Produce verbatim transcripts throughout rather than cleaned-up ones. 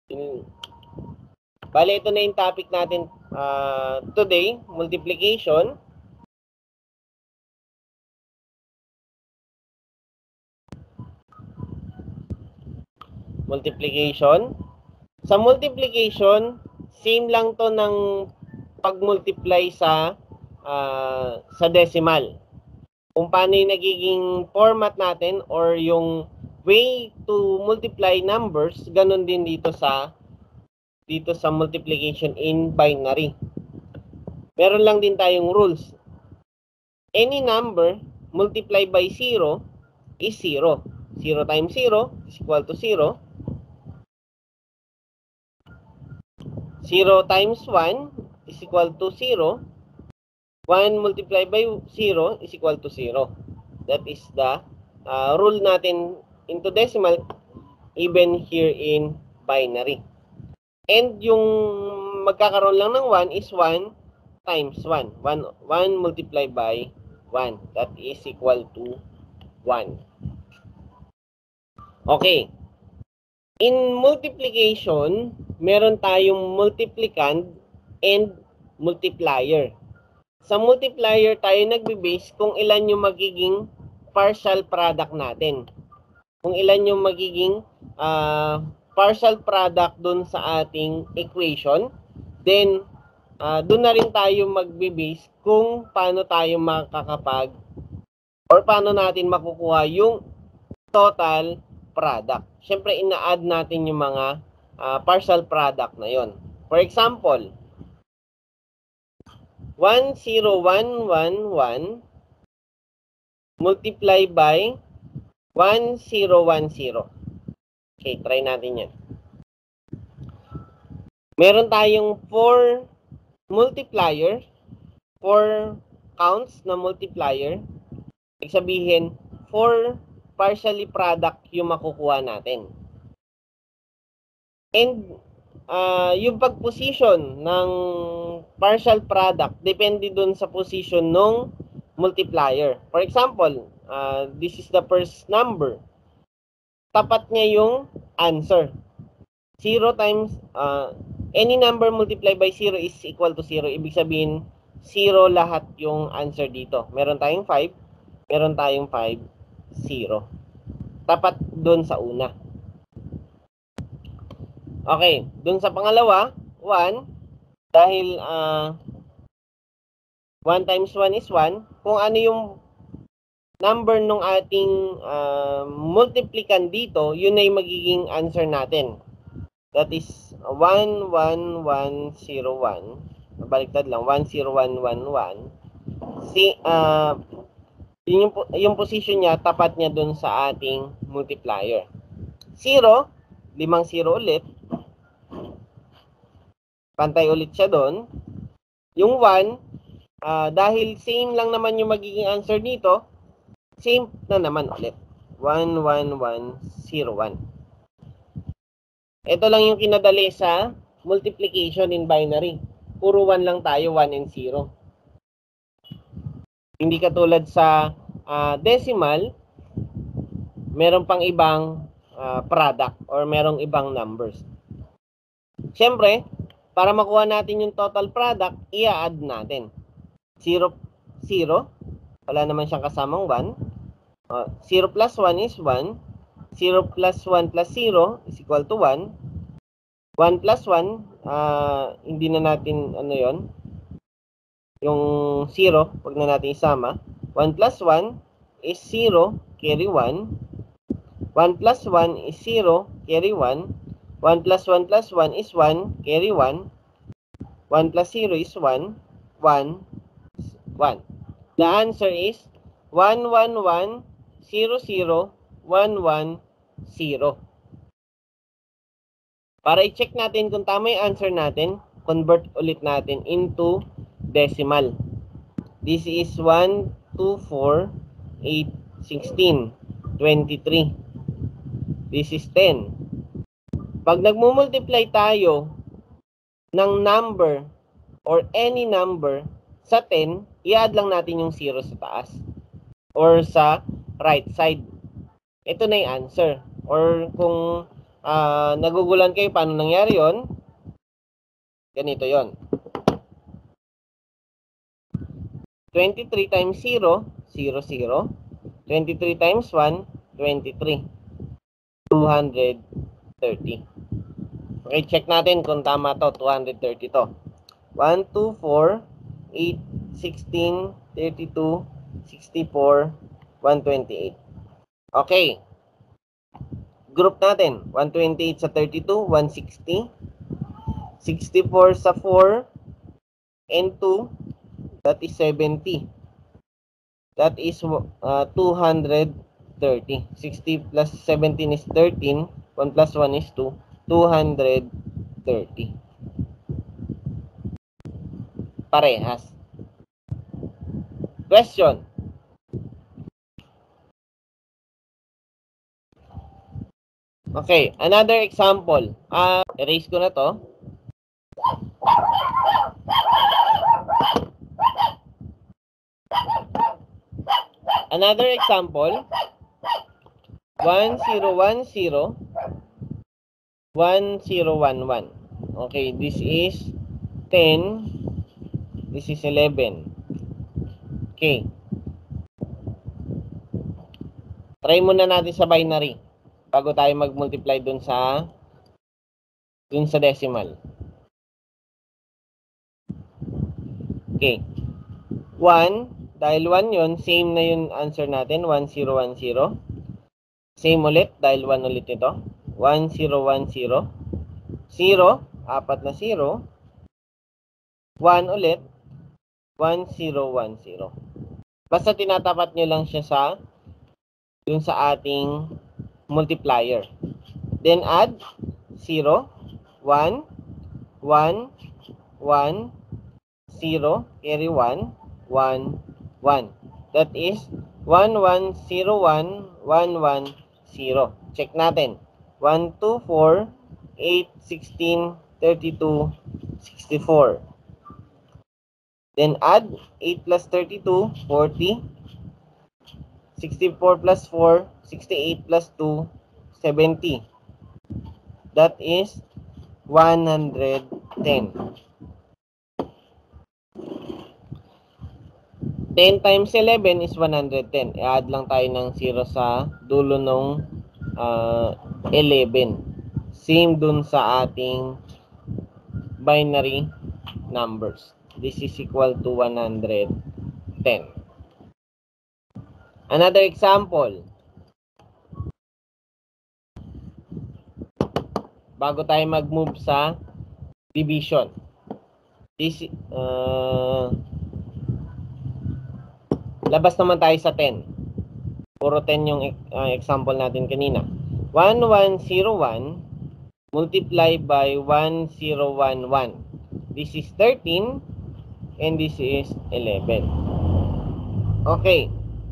Bale, ito na yung topic natin uh, today, multiplication. Multiplication. Sa multiplication, same lang to ng pag-multiply sa uh, sa decimal. Kung paano yung nagiging format natin or yung way to multiply numbers, ganun din dito sa dito sa multiplication in binary. Meron lang din tayong rules. Any number multiplied by zero is zero. zero times zero is equal to zero. zero times one is equal to zero. one multiplied by zero is equal to zero. That is the uh, rule natin into decimal, even here in binary. And yung magkakaroon lang ng one is one times one. one, one multiplied by one. That is equal to one. Okay. In multiplication, meron tayong multiplicand and multiplier. Sa multiplier tayo nagbe-base kung ilan yung magiging partial product natin. Kung ilan yung magiging uh, partial product dun sa ating equation. Then, uh, dun na rin tayo magbe-base kung paano tayo makakapag or paano natin makukuha yung total product. Siyempre, ina-add natin yung mga uh, partial product na yon. For example, one zero one one one multiply by one zero one zero. Okay, try natin yan. Meron tayong four multiplier, four counts na multiplier. Ibig sabihin, four partially product yung makukuha natin. And uh, yung pag-position ng partial product depende dun sa position ng multiplier. For example, uh, this is the first number. Tapat niya yung answer. zero times, uh, any number multiplied by zero is equal to zero. Ibig sabihin, zero lahat yung answer dito. Meron tayong five, meron tayong five, zero. Tapat doon sa una. Okay, doon sa pangalawa, one. Dahil uh, one times one is one. Kung ano yung number nung ating uh, multiplicand dito, yun ay magiging answer natin. That is one one one zero one. Baliktad lang, one zero one one one. Si, uh, Yung, yung position niya, tapat niya dun sa ating multiplier. zero, limang zero ulit. Pantay ulit siya dun. Yung one, uh, dahil same lang naman yung magiging answer dito, same na naman ulit. one one one zero one. Ito lang yung kinadali sa multiplication in binary. Puro one lang tayo, one and zero. Hindi katulad sa uh, decimal, meron pang ibang uh, product or merong ibang numbers. Siyempre, para makuha natin yung total product, i-add natin. zero, zero. Wala naman siyang kasamang one. Uh, zero plus one is one. zero plus one plus zero is equal to one. one plus one, uh, hindi na natin ano yon. Yung zero, wag na natin isama. one plus one is zero, carry one. one plus one is zero, carry one. one plus one plus one is one, carry one. one plus zero is one, one, one. The answer is one one one zero zero one one zero. Para i-check natin kung tama yung answer natin, convert ulit natin into decimal. This is one, two, four, eight, sixteen, twenty-three. This is ten. Pag nagmumultiply tayo ng number or any number sa ten, i-add lang natin yung zero sa taas or sa right side. Ito na yung answer. Or kung uh, nagugulan kayo paano nangyari yon, ganito yon. twenty-three times zero, zero, zero. twenty-three times one, twenty-three. two hundred thirty. Okay, check natin kung tama to. two hundred thirty to. one, two, four, eight, sixteen, thirty-two, sixty-four, one twenty-eight. Okay. Group natin. one twenty-eight sa thirty-two, one sixty. sixty-four sa four and two, that is seventy. That is uh, two hundred thirty. sixty plus seventeen is thirteen. one plus one is two. two hundred thirty. Parehas. Question. Okay, another example. Uh, erase ko na to. Another example. one zero one zero. one zero one one. Okay, this is ten. This is eleven. Okay. Try muna natin sa binary bago tayo mag-multiply dun sa dun sa decimal. Okay. one, dahil one yun, same na yung answer natin, one zero one zero. Same ulit, dahil one ulit ito. one zero one zero. zero, apat na zero. one ulit, one zero one zero. Basta tinatapat nyo lang siya sa dun sa ating multiplier. Then add zero, one, one, one, zero, carry one, one, one. That is one one zero one, one one zero. Check natin. one, two, four, eight, sixteen, thirty-two, sixty-four. Then add eight plus thirty-two, forty. sixty-four plus four, sixty-eight plus two, seventy. That is one hundred ten. ten times eleven is one hundred ten. I-add lang tayo ng zero sa dulo ng uh, eleven. Same dun sa ating binary numbers. This is equal to one hundred ten. Another example. Bago tayo mag-move sa division. This, uh, labas naman tayo sa ten. Puro ten yung uh, example natin kanina. one one zero one multiply by one zero one one. This is thirteen and this is eleven. Okay.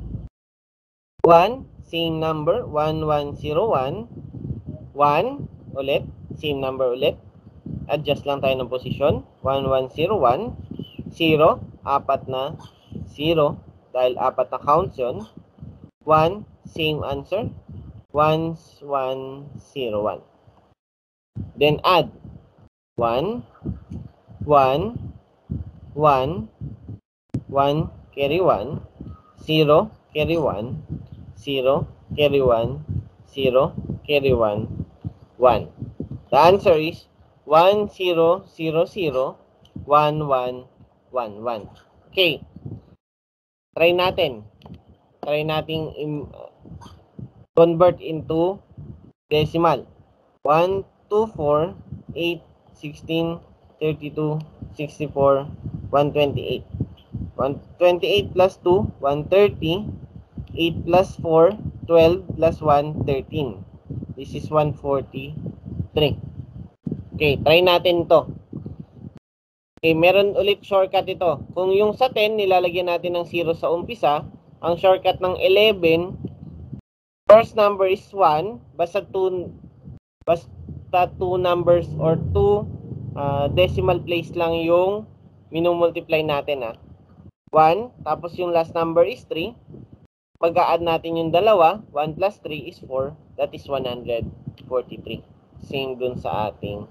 one, same number, one one zero one. one, ulit, same number ulit. Adjust lang tayo ng position. one one zero one. zero, apat na zero. Dahil apat na counts yun. one, same answer. one one zero one. Then add. one, one, one, one, carry one. zero, carry one. zero, carry one. zero, carry one. one. The answer is one zero zero zero one one one one. Okay. Try natin. Try nating uh, convert into decimal. one, two, four, eight, sixteen, thirty-two, sixty-four, one twenty-eight. one twenty-eight plus two, one thirty. eight plus four, twelve plus one, thirteen. This is one forty-three. Okay, try natin to. Okay, meron ulit shortcut ito. Kung yung sa ten, nilalagyan natin ng zero sa umpisa, ang shortcut ng eleven, first number is one, basta two, basta two numbers or two uh, decimal place lang yung minumultiply natin. Ha. one, tapos yung last number is three. Pag-a-add natin yung dalawa, one plus three is four. That is one hundred forty-three. same dun sa ating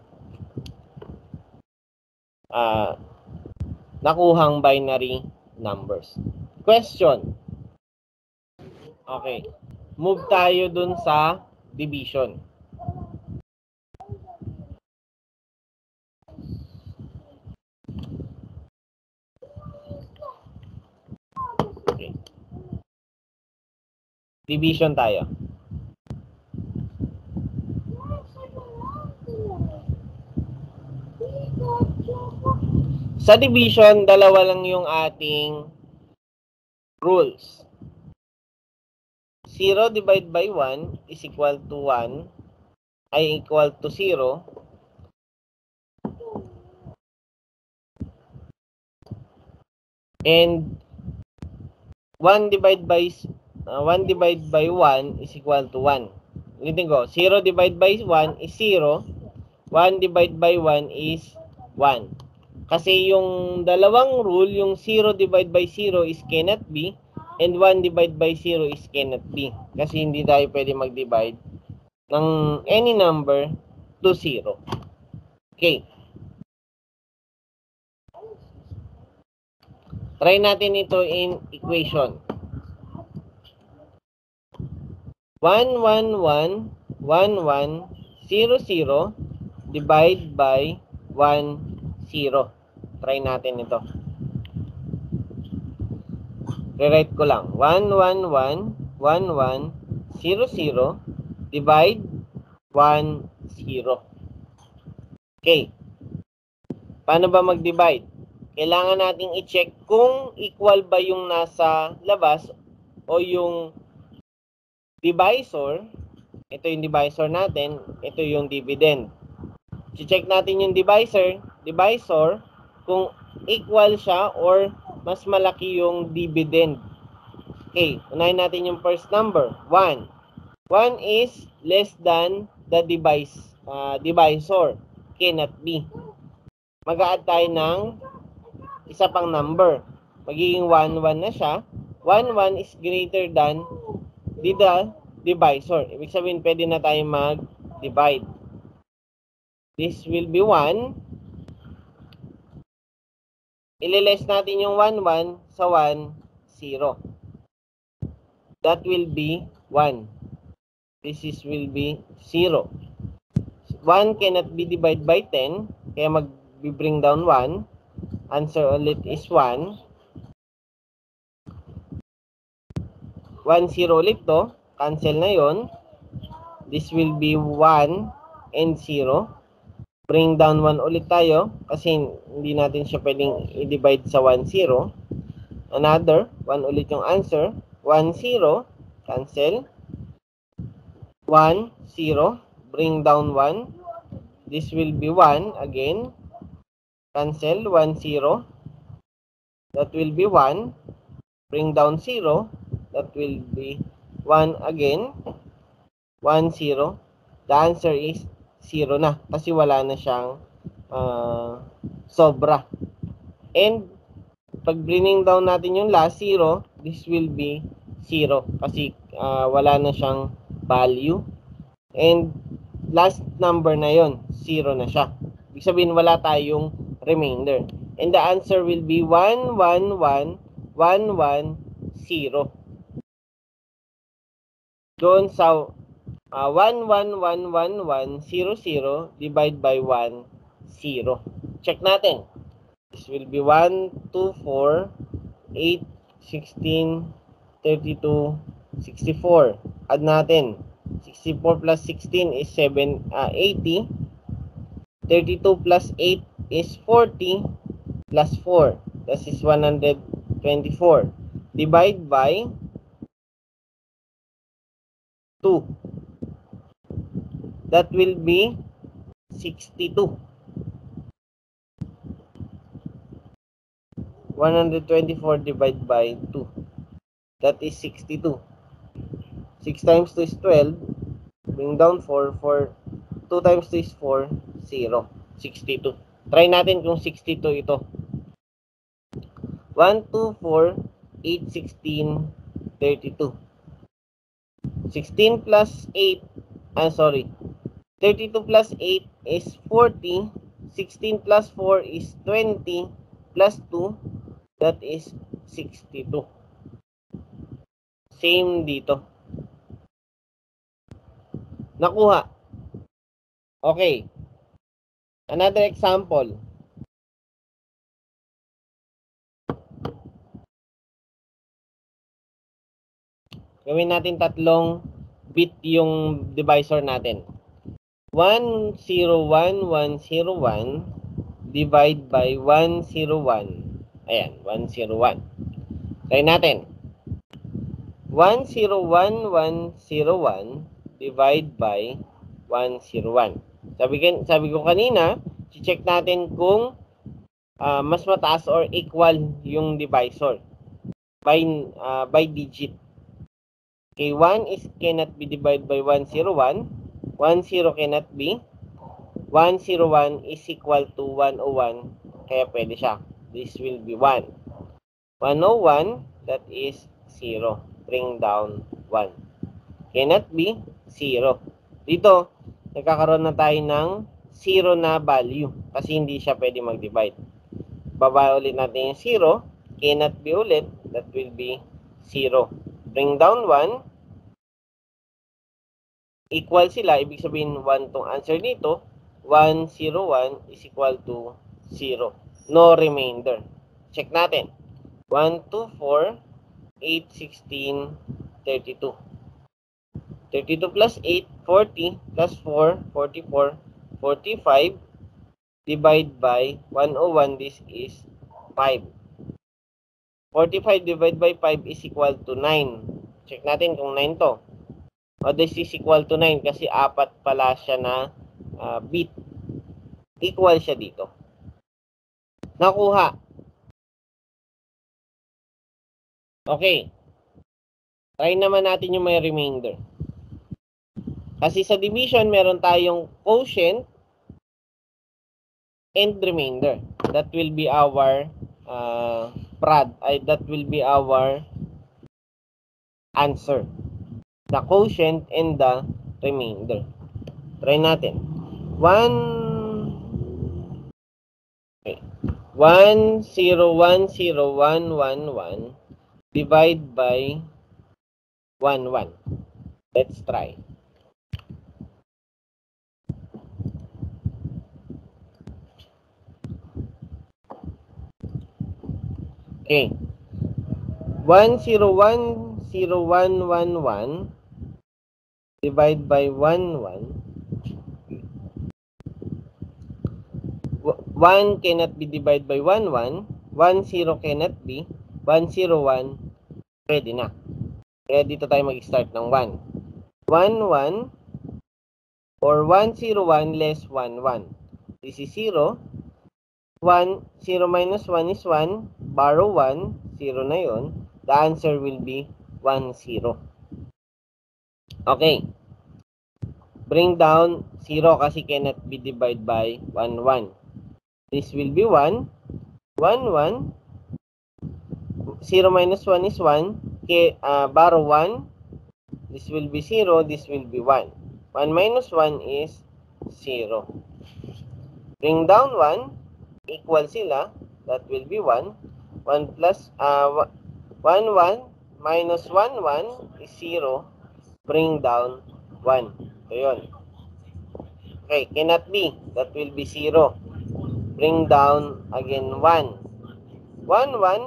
uh, nakuhang binary numbers. Question. Okay. Move tayo dun sa division. Okay. Division tayo. Sa division, dalawa lang yung ating rules. zero divided by one is equal to one, ay equal to zero. And one divided by uh, one divided by one is equal to one. Ulitin ko, zero divided by one is zero. one divided by one is one. Kasi yung dalawang rule, yung zero divided by zero is cannot be, and one divided by zero is cannot be. Kasi hindi tayo pwede mag-divide ng any number to zero. Okay. Try natin ito in equation. one, one, one, one, one, zero, zero, divide by one, zero. Try natin ito. Rewrite ko lang. one, one, one, one, one, zero, zero, divide one, zero. Okay. Paano ba mag-divide? Kailangan nating i-check kung equal ba yung nasa labas o yung divisor. Ito yung divisor natin. Ito yung dividend. I-check natin yung divisor, divisor kung equal siya or mas malaki yung dividend. Okay, unahin natin yung first number, one. one is less than the device, uh, divisor. Cannot be. Mag-a-add tayo ng isa pang number. Magiging one, one na siya. one, one is greater than the divisor. Ibig sabihin, pwede na tayo mag-divide. This will be one. Ililess natin yung one, one sa one, zero. That will be one. This is will be zero. one cannot be divided by ten. Kaya mag-bring down one. Answer ulit is one. one, zero ulit to. Cancel na yon. This will be one and zero. Bring down one ulit tayo. Kasi hindi natin siya pwedeng i-divide sa one, zero. Another. one ulit yung answer. one, zero. Cancel. one, zero. Bring down one. This will be one again. Cancel. one, zero. That will be one. Bring down zero. That will be one again. one, zero. The answer is zero na. Kasi wala na siyang uh, sobra. And pag bringing down natin yung last zero, this will be zero. Kasi uh, wala na siyang value. And last number na yon, zero na siya. Ibig sabihin wala tayong remainder. And the answer will be one, one, one, one, one, zero. Doon sa uh, one, one, one, one, one, zero, zero, divide by one, zero. Check natin. This will be one, two, four, eight, sixteen, thirty-two, sixty-four. Add natin. sixty-four plus sixteen is seven, uh, eighty. thirty-two plus eight is forty. Plus four. That is one hundred twenty-four. Divide by two. That will be sixty-two. one hundred twenty-four divided by two. That is sixty-two. six times two is twelve. Bring down four. four. two times two is four. zero. sixty-two. Try natin kung sixty-two ito. one, two, four, eight, sixteen, thirty-two. sixteen plus eight. Ah, sorry. thirty-two plus eight is forty. sixteen plus four is twenty. Plus two, that is sixty-two. Same dito. Nakuha. Okay. Another example. Gawin natin tatlong bit yung divisor natin. one zero one one zero one divide by one zero one. Ayan, one zero one. Try natin. one zero one one zero one divide by one zero one. Sabi, sabi ko kanina, check natin kung uh, mas mataas or equal yung divisor by, uh, by digit. Okay, one is cannot be divided by one zero one. one zero cannot be. one zero one is equal to one oh one. Kaya pwede siya. This will be one. one oh one, that is zero. Bring down one. Cannot be zero. Dito, nagkakaroon na tayo ng zero na value. Kasi hindi siya pwede mag-divide. Baba ulit natin yung zero. Cannot be ulit. That will be zero. Bring down one. Equal sila. Ibig sabihin one tong answer dito. one zero one is equal to zero. No remainder. Check natin. one, two, four, eight, sixteen, thirty-two. thirty-two plus eight, forty, plus four, forty-four, forty-five. Divide by one oh one, this is five. forty-five divided by five is equal to nine. Check natin kung nine to. O, this is equal to nine kasi apat pala siya na uh, bit. Equal siya dito. Nakuha. Okay. Try naman natin yung may remainder. Kasi sa division, meron tayong quotient and remainder. That will be our uh, prod. Ay, that will be our answer. The quotient and the remainder. Try natin. one okay. one zero one zero one one one divide by one one. Let's try. Okay. one zero one zero one one one divide by one one. one cannot be divided by one one. one zero cannot be. one zero one, ready na. Kaya dito tayo mag-start ng one. one one or one zero one less one one. This is zero. one, zero minus one is one. Borrow one. zero na yun. The answer will be one zero. Okay. Bring down zero kasi cannot be divided by one one. This will be one. one one. zero minus one is one. Okay, uh, borrow one. This will be zero. This will be one. one minus one is zero. Bring down one. Equal sila. That will be one. one plus, uh, one, one minus one, one is zero. Bring down one. So, yun. Okay, cannot be. That will be zero. Bring down again one. one, one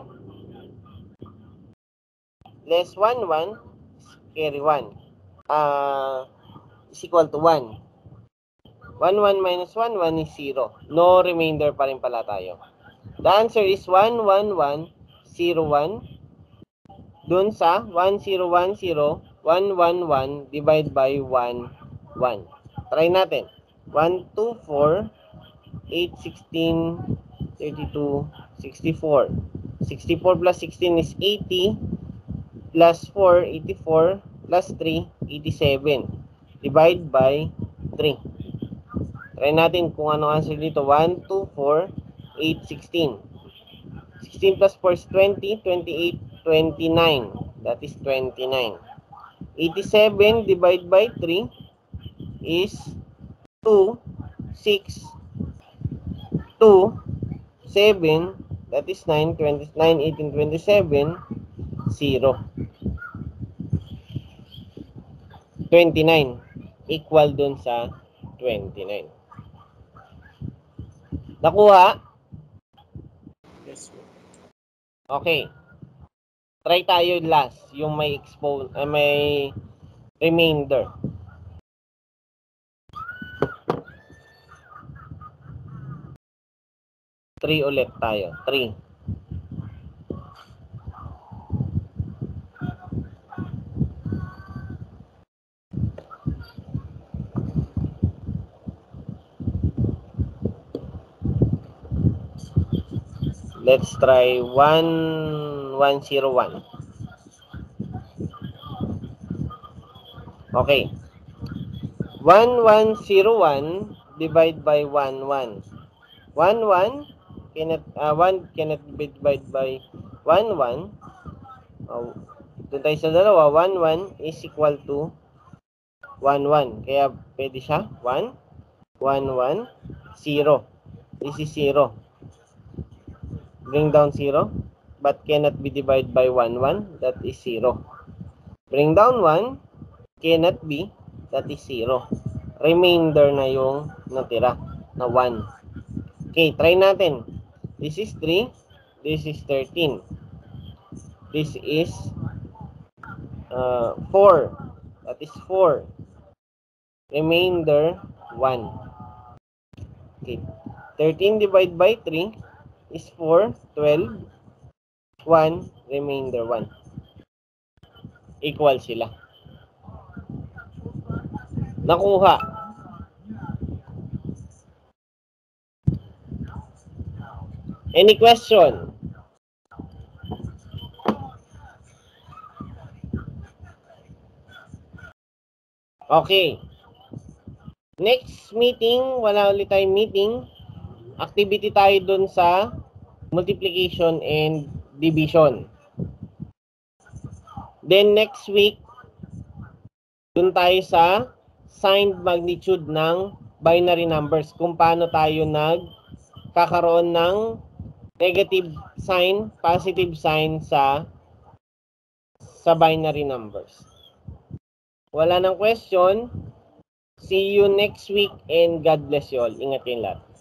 less one, one carry one. Uh, is equal to one. one, one minus one, one is zero. No remainder pa rin pala tayo. The answer is one, one, one, zero, one. Dun sa one, zero, one, zero, one, one, one divide by one, one. Try natin. one, two, four, eight, sixteen, thirty-two, sixty-four. sixty-four plus sixteen is eighty. Plus four, eighty-four. Plus three, eighty-seven. Divide by three. Try natin kung ano answer dito. one, two, four, eight, sixteen. sixteen plus four is twenty. twenty-eight, twenty-nine. That is twenty-nine. eighty-seven divided by three is two, six, two, seven, that is nine, twenty, nine, eighteen, twenty-seven, zero. twenty-nine. Equal dun sa twenty-nine. Nakuha? Yes, sir. Okay. Try tayo last, yung may expo, uh, may remainder. three ulit tayo. three. Let's try one, one, zero, one. Okay. one, one, zero, one divide by one, one. one, one cannot, uh, one cannot be divided by one, one. Uh, doon tayo sa dalawa. one, one is equal to one, one. Kaya pwede siya one, one, one, zero. This is zero. Bring down zero, but cannot be divided by one, one. That is zero. Bring down one, cannot be. That is zero. Remainder na yung natira na one. Okay, try natin. This is three. This is thirteen. This is uh, four. That is four. Remainder one. Okay. thirteen divided by three is four. twelve. one. Remainder one. Equal sila. Nakuha. Any question? Okay. Next meeting, wala ulit tayong meeting. Activity tayo dun sa multiplication and division. Then next week, dun tayo sa signed magnitude ng binary numbers. Kung paano tayo nagkakaroon ng negative sign, positive sign sa sa binary numbers. Wala nang question. See you next week and God bless you all. Ingat kayo lahat.